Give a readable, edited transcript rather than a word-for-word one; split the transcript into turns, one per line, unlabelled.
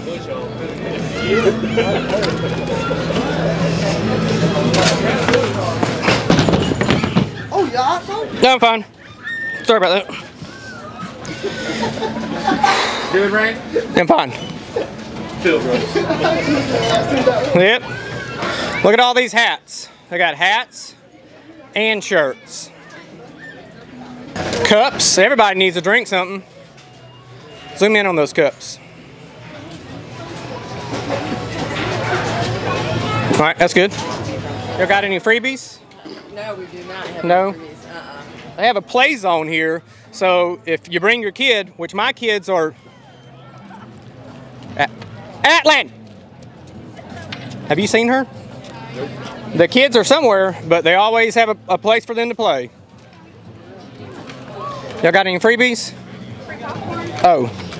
Oh, yeah.
No, I'm fine. Sorry about that.
Good, Ray?
I'm fine.
Feel bro.
Yep. Look at all these hats. They got hats and shirts. Cups. Everybody needs to drink something. Zoom in on those cups. All right, that's good. You got any freebies?
No, we do not have
No?
freebies.
They have a play zone here, so if you bring your kid, which my kids are... Atlan! Have you seen her? Nope. The kids are somewhere, but they always have a place for them to play. Y'all got any freebies? Oh.